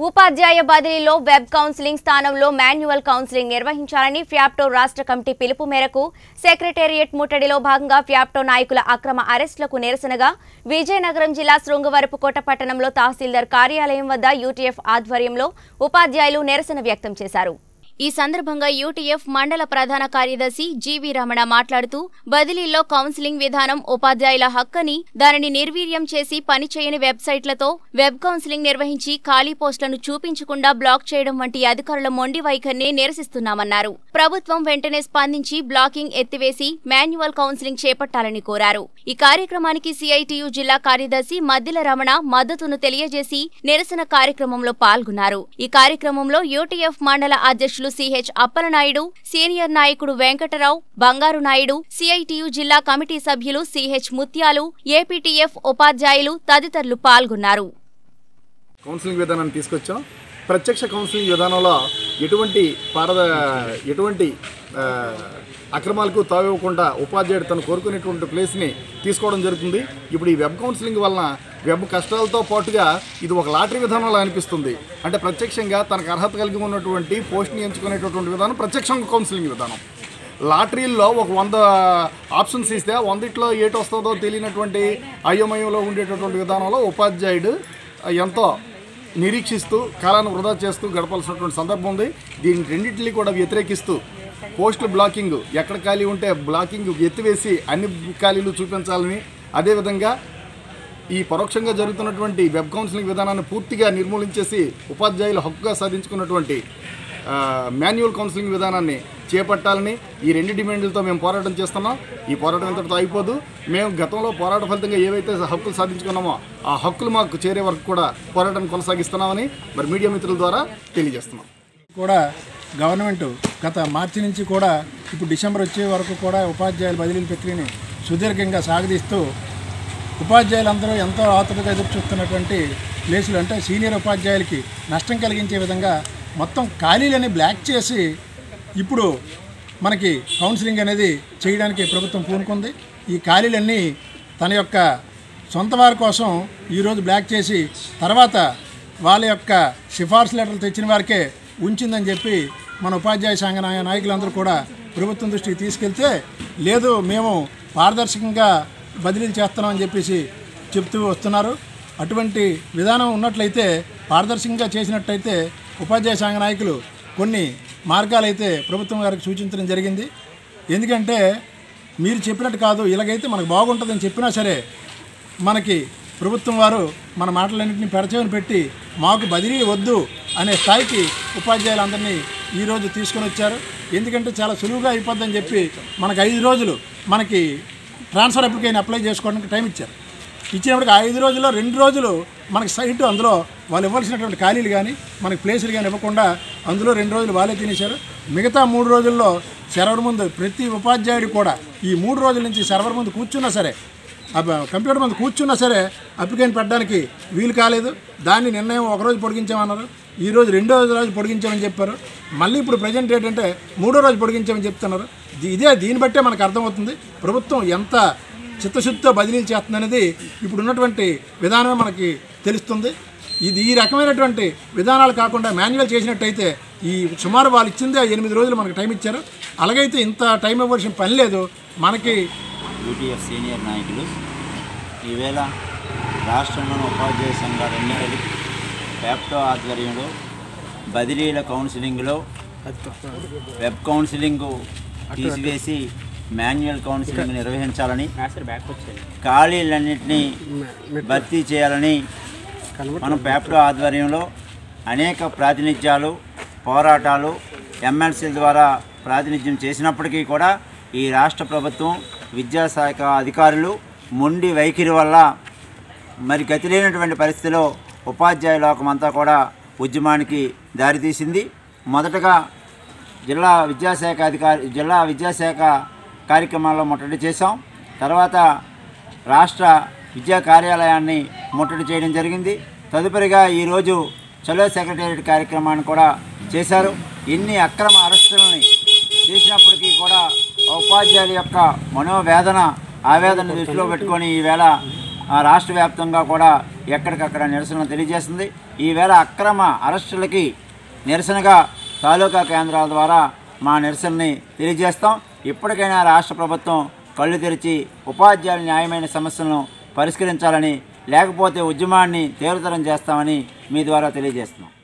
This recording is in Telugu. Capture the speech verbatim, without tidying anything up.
ఉపాధ్యాయ బదిలీలో వెబ్ కౌన్సిలింగ్ స్థానంలో మాన్యువల్ కౌన్సిలింగ్ నిర్వహించాలని ఫ్యాప్టో రాష్ట్ర కమిటీ పిలుపు మేరకు సెక్రటేరియట్ ముట్టడిలో భాగంగా ఫ్యాప్టో నాయకుల అక్రమ అరెస్టులకు నిరసనగా విజయనగరం జిల్లా శృంగవరపుకోట పట్టణంలో తహసీల్దార్ కార్యాలయం వద్ద యూటీఎఫ్ ఆధ్వర్యంలో ఉపాధ్యాయులు నిరసన వ్యక్తం చేశారు। ఈ సందర్భంగా యూటీఎఫ్ మండల ప్రధాన కార్యదర్శి జీవి రమణ మాట్లాడుతూ బదిలీలో కౌన్సిలింగ్ విధానం ఉపాధ్యాయుల హక్కని దానిని నిర్వీర్యం చేసి పనిచేయని వెబ్సైట్లతో వెబ్ కౌన్సిలింగ్ నిర్వహించి ఖాళీ పోస్టులను చూపించకుండా బ్లాక్ చేయడం వంటి అధికారుల మొండి వైఖరిని నిరసిస్తున్నామన్నారు। ప్రభుత్వం వెంటనే స్పందించి బ్లాకింగ్ ఎత్తివేసి మాన్యువల్ కౌన్సిలింగ్ చేపట్టాలని కోరారు। ఈ కార్యక్రమానికి సిఐటియు జిల్లా కార్యదర్శి మద్దిల రమణ మద్దతును తెలియజేసి నిరసన కార్యక్రమంలో పాల్గొన్నారు। ఈ కార్యక్రమంలో యూటీఎఫ్ మండల అధ్యక్షులు సిహెచ్ అప్పలనాయుడు, సీనియర్ నాయకుడు వెంకటరావు, బంగారు నాయుడు, సిఐటియు జిల్లా కమిటీ సభ్యులు సిహెచ్ ముత్యాలు, ఏపీటీఎఫ్ ఉపాధ్యాయులు తదితరులు పాల్గొన్నారు। కౌన్సిలింగ్ విధానాన్ని తీసుకొచ్చాం। ప్రత్యక్ష కౌన్సిలింగ్ విధానంలో ఎటువంటి పారద ఎటువంటి అక్రమాలకు తావివ్వకుండా ఉపాధ్యాయుడు తను కోరుకునేటువంటి ప్లేస్ని తీసుకోవడం జరుగుతుంది। ఇప్పుడు ఈ వెబ్ కౌన్సిలింగ్ వలన వెబ్ కష్టాలతో పాటుగా ఇది ఒక లాటరీ విధానంలో అనిపిస్తుంది। అంటే ప్రత్యక్షంగా తనకు అర్హత కలిగి ఉన్నటువంటి పోస్ట్ని ఎంచుకునేటటువంటి విధానం ప్రత్యక్ష కౌన్సిలింగ్ విధానం। లాటరీల్లో ఒక వంద ఆప్షన్స్ ఇస్తే వందిట్లో ఏటి వస్తుందో తెలియనటువంటి అయోమయంలో ఉండేటటువంటి విధానంలో ఉపాధ్యాయుడు ఎంతో నిరీక్షిస్తూ కాలాన్ని వృధా చేస్తూ గడపాల్సినటువంటి సందర్భం ఉంది। దీని రెండింటినీ కూడా వ్యతిరేకిస్తూ పోస్టుల బ్లాకింగ్ ఎక్కడ ఖాళీ ఉంటే బ్లాకింగ్ ఎత్తివేసి అన్ని ఖాళీలు చూపించాలని, అదేవిధంగా ఈ పరోక్షంగా జరుగుతున్నటువంటి వెబ్ కౌన్సిలింగ్ విధానాన్ని పూర్తిగా నిర్మూలించేసి ఉపాధ్యాయుల హక్కుగా సాధించుకున్నటువంటి మాన్యువల్ కౌన్సిలింగ్ విధానాన్ని చేపట్టాలని ఈ రెండు డిమాండ్లతో మేము పోరాటం చేస్తున్నాం। ఈ పోరాటం ఎంతటితో అయిపోదు। మేము గతంలో పోరాట ఫలితంగా ఏవైతే హక్కులు సాధించుకున్నామో ఆ హక్కులు మాకు చేరే వరకు కూడా పోరాటం కొనసాగిస్తున్నామని మరి మీడియా మిత్రుల ద్వారా తెలియజేస్తున్నాం। కూడా గవర్నమెంట్ గత మార్చి నుంచి కూడా ఇప్పుడు డిసెంబర్ వచ్చే వరకు కూడా ఉపాధ్యాయుల బదిలీల ప్రక్రియని సుదీర్ఘంగా సాగదీస్తూ ఉపాధ్యాయులందరూ ఎంతో ఆతృతగా ఎదురు చూస్తున్నటువంటి ప్లేసులు అంటే సీనియర్ ఉపాధ్యాయులకి నష్టం కలిగించే విధంగా మొత్తం ఖాళీలని బ్లాక్ చేసి ఇప్పుడు మనకి కౌన్సిలింగ్ అనేది చేయడానికి ప్రభుత్వం పూనుకుంది। ఈ ఖాళీలన్నీ తన యొక్క సొంత వారి కోసం ఈరోజు బ్లాక్ చేసి తర్వాత వాళ్ళ యొక్క సిఫార్సు లెటర్లు తెచ్చిన వారికే ఉంచిందని చెప్పి మన ఉపాధ్యాయ సంఘ నాయకులందరూ కూడా ప్రభుత్వం దృష్టికి తీసుకెళ్తే లేదు మేము పారదర్శకంగా బదిలీలు చేస్తున్నామని చెప్పేసి చెప్తూ వస్తున్నారు। అటువంటి విధానం ఉన్నట్లయితే పారదర్శకంగా చేసినట్టయితే ఉపాధ్యాయ సంఘ నాయకులు కొన్ని మార్గాలైతే ప్రభుత్వం గారికి సూచించడం జరిగింది। ఎందుకంటే మీరు చెప్పినట్టు కాదు, ఇలాగైతే మనకు బాగుంటుందని చెప్పినా సరే మనకి ప్రభుత్వం వారు మన మాటలన్నింటినీ పెడచెవిన పెట్టి మాకు బదిలీ వద్దు అనే స్థాయికి ఉపాధ్యాయులందరినీ ఈరోజు తీసుకొని వచ్చారు। ఎందుకంటే చాలా సులువుగా అయిపోద్దని చెప్పి మనకు ఐదు రోజులు మనకి ట్రాన్స్ఫర్ అప్లికేషన్ అప్లై చేసుకోవడానికి టైం ఇచ్చారు। ఇచ్చినప్పటికి ఐదు రోజుల్లో రెండు రోజులు మనకి సైటు అందులో వాళ్ళు ఇవ్వాల్సినటువంటి ఖాళీలు కానీ మనకి ప్లేసులు కానీ ఇవ్వకుండా అందులో రెండు రోజులు వాళ్ళే తినేశారు। మిగతా మూడు రోజుల్లో సర్వర్ ముందు ప్రతి ఉపాధ్యాయుడు కూడా ఈ మూడు రోజుల నుంచి సర్వర్ ముందు కూర్చున్నా సరే కంప్యూటర్ ముందు కూర్చున్నా సరే అప్లికేషన్ పెట్టడానికి వీలు కాలేదు। దాన్ని నిర్ణయం ఒకరోజు పొడిగించామన్నారు, ఈరోజు రెండో రోజు పొడిగించామని చెప్పారు। మళ్ళీ ఇప్పుడు ప్రజెంట్ ఏంటంటే మూడో రోజు పొడిగించామని చెప్తున్నారు। ఇదే దీన్ని బట్టే మనకు అర్థమవుతుంది ప్రభుత్వం ఎంత చిత్తశుద్ధితో బదిలీలు చేస్తుందనేది ఇప్పుడు ఉన్నటువంటి విధానమే మనకి తెలుస్తుంది। ఇది ఈ రకమైనటువంటి విధానాలు కాకుండా మాన్యువల్ చేసినట్టయితే ఈ సుమారు వాళ్ళు ఇచ్చిందే ఎనిమిది రోజులు మనకు టైం ఇచ్చారు, అలాగైతే ఇంత టైం ఇవ్వాల్సిన పని లేదు మనకి। యూటీఎఫ్ సీనియర్ నాయకులు ఈవేళ రాష్ట్రంలోని ఉపాధ్యాయ సంఘాల ఎన్నికలు ఫ్యాప్టో ఆధ్వర్యంలో బదిలీల కౌన్సిలింగ్లో వెబ్ కౌన్సిలింగ్ తీసివేసి మాన్యువల్ కౌన్సిలింగ్ నిర్వహించాలని, ఖాళీలన్నింటినీ భర్తీ చేయాలని మనం ఫ్యాప్టో ఆధ్వర్యంలో అనేక ప్రాతినిధ్యాలు పోరాటాలు ఎమ్మెల్సీల ద్వారా ప్రాతినిధ్యం చేసినప్పటికీ కూడా ఈ రాష్ట్ర ప్రభుత్వం విద్యాశాఖ అధికారులు మొండి వైఖరి వల్ల మరి గతి లేనటువంటి పరిస్థితిలో ఉపాధ్యాయ లోకమంతా కూడా ఉద్యమానికి దారితీసింది। మొదటగా జిల్లా విద్యాశాఖ అధికారి జిల్లా విద్యాశాఖ కార్యక్రమాల్లో ముట్టడి చేశాం, తర్వాత రాష్ట్ర విద్యా కార్యాలయాన్ని ముట్టడి చేయడం జరిగింది, తదుపరిగా ఈరోజు చలో సెక్రటేరియట్ కార్యక్రమాన్ని కూడా చేశారు। ఇన్ని అక్రమ అరెస్టులని చేసినప్పటికీ కూడా ఉపాధ్యాయుల యొక్క మనోవేదన ఆవేదన దృష్టిలో పెట్టుకొని ఈవేళ రాష్ట్ర వ్యాప్తంగా కూడా ఎక్కడికక్కడ నిరసన తెలియజేస్తుంది। ఈవేళ అక్రమ అరెస్టులకి నిరసనగా తాలూకా కేంద్రాల ద్వారా మా నిరసనని తెలియజేస్తాం. ఇప్పటికైనా రాష్ట్ర ప్రభుత్వం కళ్ళు తెరిచి ఉపాధ్యాయుల న్యాయమైన సమస్యలను పరిష్కరించాలని, లేకపోతే ఉద్యమాన్ని తీవ్రతరం చేస్తామని మీ ద్వారా తెలియజేస్తున్నాం.